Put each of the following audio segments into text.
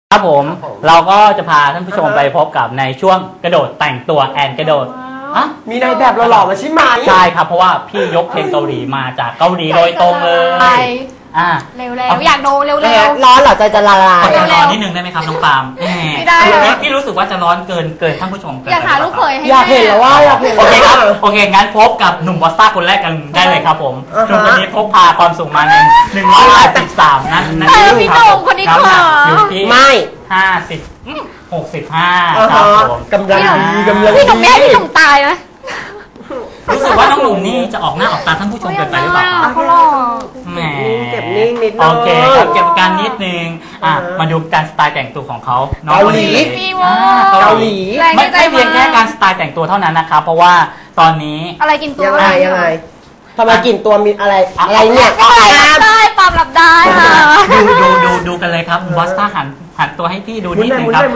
ครับผมเราก็จะพาท่านผู้ชมไปพบกับในช่วงกระโดดแต่งตัวแอนกระโดดมีนายแบบหล่อๆมาใช่ไหมใช่ครับเพราะว่าพี่ยกเพลงเกาหลีมาจากเกาหลีโดยตรงเลยเร็วๆอยากดูเร็วๆร้อนเหรอใจจะละลายขอร้อนนิดนึงได้ไหมครับน้องปาล์มไม่ได้พี่รู้สึกว่าจะร้อนเกินท่านผู้ชมเกินอยากหาลูกเขยให้อยากเห็นแล้วว่าอยากเห็นโอเคครับโอเคงั้นพบกับหนุ่มบอสต้าคนแรกกันได้เลยครับผมหนุ่มคนนี้พกพาความสูงมาใน183นั่นพี่หนุ่มคนนี้ขออยู่ที่ไม่ 65ครับผมกำลังดีพี่หนุ่มแม่พี่หนุ่มตายนะรู้สึกว่าน้องหนุ่มนี่จะออกหน้าออกตาท่านผู้ชมเกินไปหรือเปล่าเขาหล่อแหมเก็บนิ่งนิดนึงโอเคครับเก็บการนิดนึงมาดูการสไตล์แต่งตัวของเขาเกาหลีไม่เพียงแค่การสไตล์แต่งตัวเท่านั้นนะครับเพราะว่าตอนนี้อะไรกินตัวยังไงทำไมกลิ่นตัวมีอะไรเนี่ยได้ปรับรับได้ค่ะดูกันเลยครับบอสต้าหันตัวให้พี่ดูนิดนึงครับ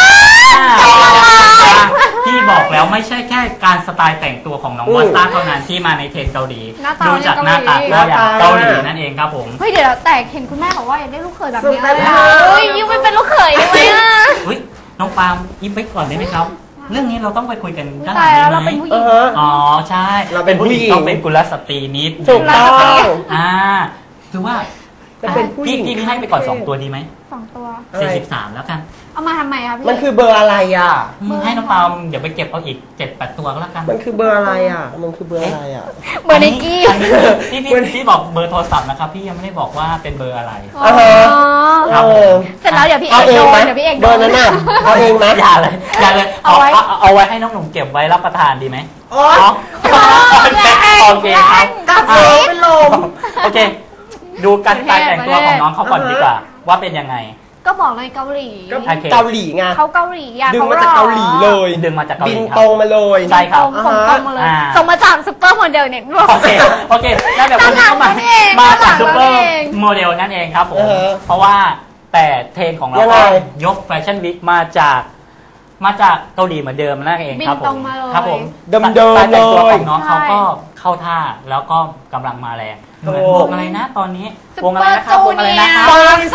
พี่บอกแล้วไม่ใช่แค่การสไตล์แต่งตัวของน้องบอสต้าเท่านั้นที่มาในเทรนเกาหลีดูจากหน้าตาเกาหลีนั่นเองครับผมเฮ้ยเดี๋ยวแต่เห็นคุณแม่บอกว่าอยากได้ลูกเขยแบบนี้เฮ้ยยิ่งไม่เป็นลูกเขยได้ไหมเฮ้ยน้องปาล์มยิ้มไปก่อนได้ไหมครับเรื่องนี้เราต้องไปคุยกันด้านหลังนี้ไหมอ๋อใช่เราเป็นผู้หญิงต้องเป็นกุลสตรีนิดถูกต้องคือว่าพี่ให้ไปก่อน2ตัวดีไหม 2ตัว 43แล้วกันเอามาทำไมครับพี่มันคือเบอร์อะไรให้น้องปาล์มเดี๋ยวไปเก็บเอาอีก7-8ตัวก็แล้วกันมันคือเบอร์อะไรมันคือเบอร์อะไรเบอร์ไนกี้พี่บอกเบอร์โทรศัพท์นะครับพี่ยังไม่ได้บอกว่าเป็นเบอร์อะไรเสร็จแล้วเดี๋ยวพี่เอกโดนเดี๋ยวพี่เอกเบอร์นั้นน่ะเอาเองไหมอย่าเลยเอาไว้ให้น้องหนุ่มเก็บไว้รับประทานดีไหมอ๋อโอเคครับกับเป็นลมโอเคดูการแต่งตัวของน้องเขาก่อนดีกว่าว่าเป็นยังไงก็บอกเลยเกาหลีเกาหลีไงเขาเกาหลีดึงมาจากเกาหลีเลยดึงมาจากเกาหลีบินตรงมาเลยใช่ครับส่งตรงมาเลยส่งมาจากซุปเปอร์โมเดลเนี่ยโอเคนั่นแบบคนนี้ก็มาจากซุปเปอร์โมเดลนั่นเองครับผมเพราะว่าแต่เทรนของเรายกแฟชั่นวิกมาจากเกาหลีเหมือนเดิมนั่นเองครับผมครับผมเดิมแต่งตัวของน้องเขาก็เข้าท่าแล้วก็กำลังมาแรงเหมือนวงอะไรนะตอนนี้วงอะไรนะครับวงอะไรนะครับ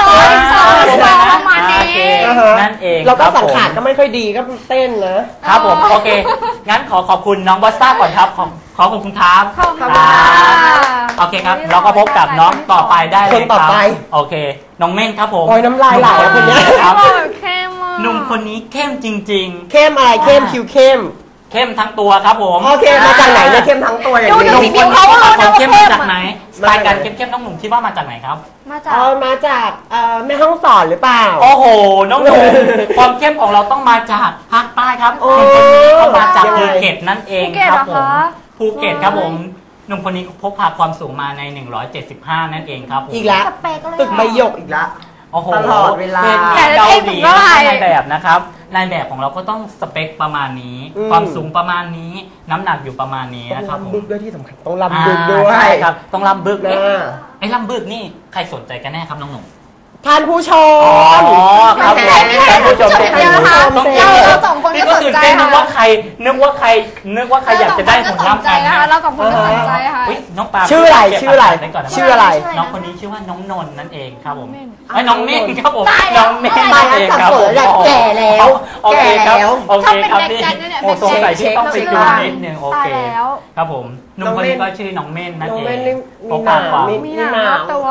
นั่นเองเราก็สังขารก็ไม่ค่อยดีก็เต้นนะครับผมโอเคงั้นขอบคุณน้องบอสต้าก่อนครับขอบคุณครับโอเคครับเราก็พบกับน้องต่อไปได้เลยครับโอเคน้องเม่นครับผมโอ้ยน้ำลายไหลคนนี้ครับหนุ่มคนนี้เข้มจริงๆเข้มอะไรเข้มคิวเข้มทั้งตัวครับผมโอเคมาจากไหนเนี่ยเข้มทั้งตัวอย่างนี้ดูผิวเขาเข้มมาจากไหนสไตล์การเข้มน้องหนุ่มคิดว่ามาจากไหนครับมาจากแม่ห้องสอนหรือเปล่าโอ้โหน้องหนุ่มความเข้มของเราต้องมาจากภาคใต้ครับหนุ่มคนนี้เขามาจากภูเก็ตนั่นเองครับผมภูเก็ตครับผมหนุ่มคนนี้พกพาความสูงมาใน175นั่นเองครับอีกแล้วตึกใบหยกอีกแล้วโอ้โหตลอดเวลาเกาหลีในแบบนะครับในแบบของเราก็ต้องสเปคประมาณนี้ความสูงประมาณนี้น้ำหนักอยู่ประมาณนี้นะครับผมลำบึกด้วยที่สำคัญต้องลำบึกด้วยใช่ครับต้องลำบึกนะไอ้ลำบึกนี่ใครสนใจกันแน่ครับน้องหนุ่มท่านผู้ชมครับท่านผู้ชมเราสองคนก็สนใจนึกว่าใครอยากจะได้หุ่นล่ำกันนะเราสองคนก็สนใจค่ะน้องปาชื่ออะไรน้องคนนี้ชื่อว่าน้องนนท์นั่นเองครับผมน้องเม่นครับผมน้องเม่นนั่นเองครับผมแก่แล้วโอเคครับนี่สงสัยที่ต้องไปดูนิดนึงโอเคครับผมนุ่มคนนี้ก็ชื่อน้องเม่นนั่นเองมีหนาวตัว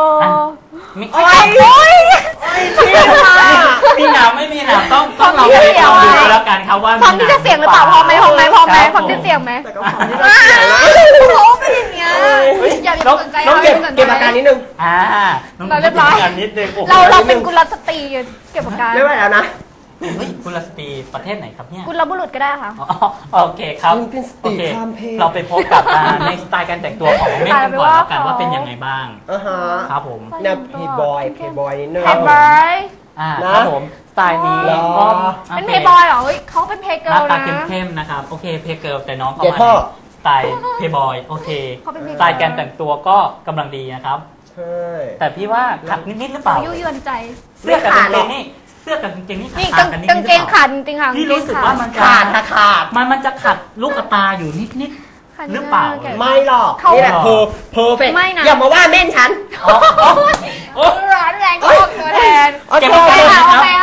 มีหนาวไม่มีหนาวต้องเราไปลองดูแล้วกันครับว่าพร้อมที่จะเสียงหรือเปล่าพร้อมไหมพร้อมที่เสียงไหมแต่ก็พร้อมที่จะเสียงแล้วโอ้เป็นอย่างเงี้ยอย่าไปสนใจน้องเก็บอาการนิดนึงน้องเก็บอาการนิดนึงเราเป็นกุลสตรีเก็บอาการไม่ไหวแล้วนะกุลสตรีประเทศไหนครับเนี่ยกุลบุรุษก็ได้ค่ะโอเคครับโอเคเราไปพบกับในสไตล์การแต่งตัวของเม่นกันก่อนแล้วกันว่าเป็นยังไงบ้างครับผมแนวเพย์บอยนิดนึงครับผมสไตล์นี้เป็นเพย์บอยเหรอเขาเป็นเพย์เกิร์ลนะหน้าตาเข้มๆนะครับโอเคเพย์เกิร์ลแต่น้องเขามาสไตล์เพย์บอยโอเคสไตล์การแต่งตัวก็กำลังดีนะครับใช่แต่พี่ว่าขัดนิดหรือเปล่ายุ่ยวนใจเสื้อกับกางเกงนี่เสื้อกับกางเกงนี่ขาดกันนิดกางเกงขาดจริงค่ะพี่รู้สึกว่ามันขาดมันจะขัดลูกตาอยู่นิดหรือเปล่าไม่หรอกนี่แหละเพอร์เฟกต์อย่ามาว่าเม่นฉันร้อนแรงก็ตัวแทนเก็บอาการ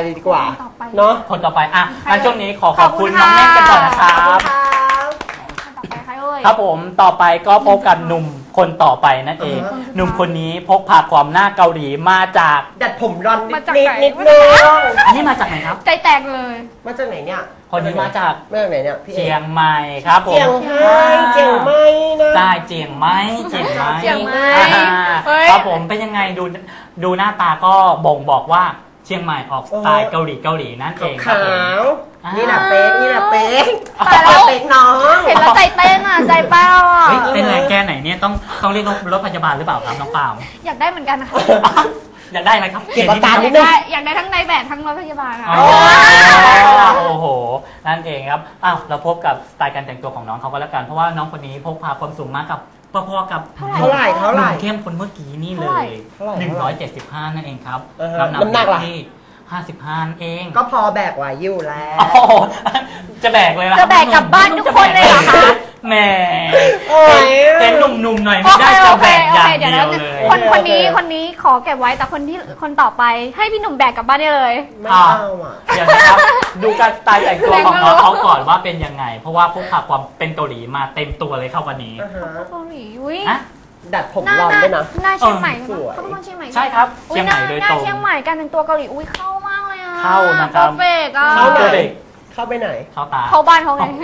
เลยดีกว่าต่อไปเนาะคนต่อไปอ่ะงั้นช่วงนี้ขอบคุณน้องแม่นกันก่อนนะครับต่อไปใครเอ่ยครับผมต่อไปก็พบกับหนุ่มคนต่อไปนั่นเอง หนุ่มคนนี้พกพาความหน้าเกาหลีมาจากดัดผมรอนมาจากนิดไหนนิดนึงอันนี้มาจากไหนครับใจแตกเลยมาจากไหนเนี่ยคนนี้มาจากมาจากไหนเนี่ยพี่เชียงใหม่ครับผมเจียงไฮ้เจียงใหม่นะได้เจียงไหมเจียงไหมเจียงใหม่อ่าเฮ้ยครับผมเป็นยังไงดูหน้าตาก็บ่งบอกว่าเชียงใหม่ออกสไตล์เกาหลีนั่นเองครับขาผมวอ่านี่แหละเป๊กนี่แหละเป๊กตายแล้วเป๊กน้องเห็นแล้วใจเต้นอ่ะ ใจเป้าอ่ะเฮ้ยเป็นแรงแค่ไหนเนี่ยต้องเรียกรถพยาบาลหรือเปล่าครับน้องปาล์มอยากได้เหมือนกันนะคะอยากได้อะไรครับเก็บอาการอนิยาดกนึงได้อยากได้ทั้งนายแบบทั้งรถพยาบาลค่ะอ๋อโอ้โห นั่นเองครับ อ้าว เราพบกับสไตล์การแต่งตัวของน้องเขาก็แล้วกัน เพราะว่าน้องคนนี้พกพาความสูงมากับพอๆกับเท่าไหร่หนุ่มเข้มคนเมื่อกี้นี่เลยเท่าไหร่ 175 นั่นเองครับน้ำหนักล่ะที่55นั่นเองก็พอแบกไหวอยู่แล้วโอ้โหจะแบกเลยนะจะแบกกลับบ้านทุกคนเลยเหรอคะแหมโอ้ยเป็นหนุ่มๆหน่อยโอไม่เคได้โอจะเคแบกโออย่างเคเดี๋ยวเดีนะยวเลยคนนี้ขอเก็บไว้แต่คนต่อไปให้พี่หนุ่มแบกกลับบ้านได้เลยไม่เอาอ่ะเดี๋ยวนะครับ ดูการสไตล์แต่งตัวของน้องเขาก่อนว่าเป็นยังไง เพราะว่าพกพาความเป็นเกาหลีมาเต็มตัวเลยครับวันนี้เกาหลีอุ้ยอะดัดผมรอนด้วยนะหน้าเชียงใหม่สวยเขาเป็นคนเชียงใหม่ใช่ครับอุ๊เชียงใหม่โดยหน้าตรงเชียงใหม่การแต่งตัวเกาหลีอุ้ยเข้ามากเลยอ่ะเข้านะครับเพอร์เฟกต์อ่ะเข้าไหนตัวเด็กเข้าไปไหนเข้าตาเข้าบ้านเขาไง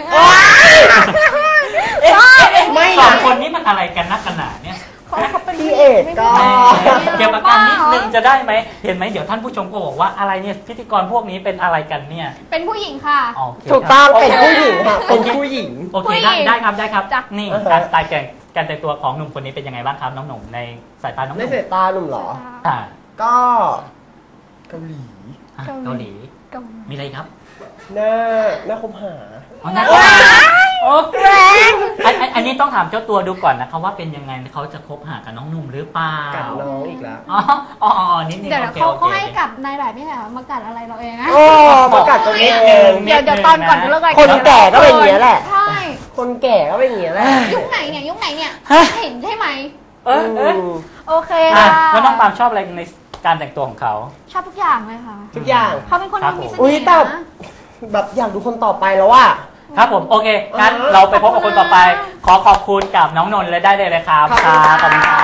ไม่สองนะคนนี้มันอะไรกันนักกันหนาเนี่ยเขาเป็นพี่เอกก็แหมเก็บอาการนิดนึงจะได้ไหมเห็นไหมเดี๋ยวท่านผู้ชมก็บอกว่าอะไรเนี่ยพิธีกรพวกนี้เป็นอะไรกันเนี่ยเป็นผู้หญิงค่ะโอเคถูกต้องครับเป็นผู้หญิงค่ะเป็นผู้หญิงโอเคผู้หญิได้งได้ครับได้ครับจ้ะนี่อ่าฮะการสไตล์การแต่งตัวของหนุ่มคนนี้เป็นยังไงบ้างครับน้องหนุ่มในสายตาน้องหไม่นุ่มเสร็จตาหนุ่มเหรออ่าก็เกาหลีอ่ะเกาหลีเกาหลีมีอะไรครับหน้าคมหาอ๋อน่าว้ายโอ้แรงอันนี้ต้องถามเจ้าตัวดูก่อนนะครับว่าเป็นยังไงเขาจะคบหากับน้องหนุ่มหรือเปล่ากัดน้องอีกแล้วอ๋ออ๋ออ๋อนิดนึงเดี๋ยวโอเคเขาโอเขาเคให้กลับนายแบบนี่แหละมากัดอะไรเราเองนะโอ้ประกาศตัวนี้เองเดี๋ยวตอนก่อนจะเลิกรายการคนแก่ก็เป็นอย่างนี้ยแหละใช่คนแก่ก็เป็นอย่างนี้ยแหละยุคไหนเนี่ยยุคไหนเนี่ยฮะเห็นใช่ไหมเออเออโอเคอ่ะค่ะแล้วน้องปาล์มชอบอะไรในการแต่งตัวของเขาชอบทุกอย่างเลยค่ะทุกอย่างเขาเป็นคนครับมีเสอุ๊ยน่ห์แต่นะแบบอยากดูคนต่อไปแล้วว่าครับผมโอเคงั้นเราไปพบกับคนต่อไป ขอขอบคุณกับน้องนนท์และได้เลยครับขอบคุณครับขอบคุณคค่ะ